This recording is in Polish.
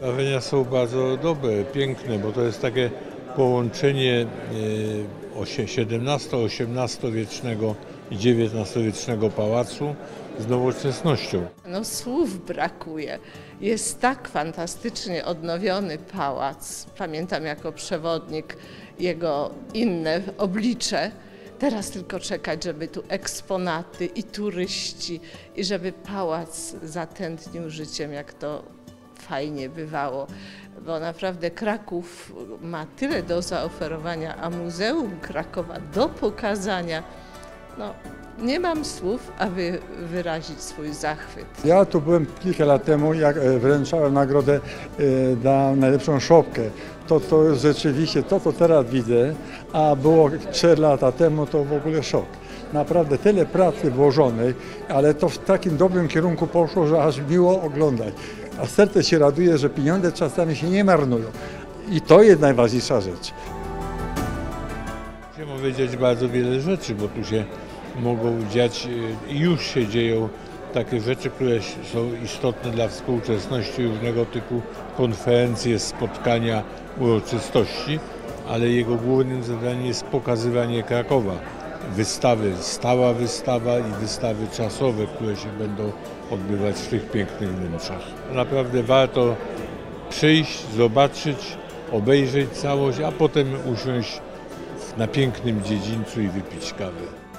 Wrażenia są bardzo dobre, piękne, bo to jest takie połączenie XVII-XVIII-wiecznego i XIX-wiecznego pałacu z nowoczesnością. No słów brakuje. Jest tak fantastycznie odnowiony pałac. Pamiętam jako przewodnik jego inne oblicze. Teraz tylko czekać, żeby tu eksponaty i turyści i żeby pałac zatętnił życiem, jak to fajnie bywało, bo naprawdę Kraków ma tyle do zaoferowania, a Muzeum Krakowa do pokazania. No, nie mam słów, aby wyrazić swój zachwyt. Ja tu byłem kilka lat temu, jak wręczałem nagrodę na najlepszą szopkę. To jest rzeczywiście to, co teraz widzę, a było 4 lata temu, to w ogóle szok. Naprawdę tyle pracy włożonej, ale to w takim dobrym kierunku poszło, że aż miło oglądać. A serce się raduje, że pieniądze czasami się nie marnują. I to jest najważniejsza rzecz. Musimy powiedzieć bardzo wiele rzeczy, bo tu się mogą dziać i już się dzieją takie rzeczy, które są istotne dla współczesności, różnego typu konferencje, spotkania, uroczystości, ale jego głównym zadaniem jest pokazywanie Krakowa. Wystawy, stała wystawa i wystawy czasowe, które się będą odbywać w tych pięknych wnętrzach. Naprawdę warto przyjść, zobaczyć, obejrzeć całość, a potem usiąść na pięknym dziedzińcu i wypić kawę.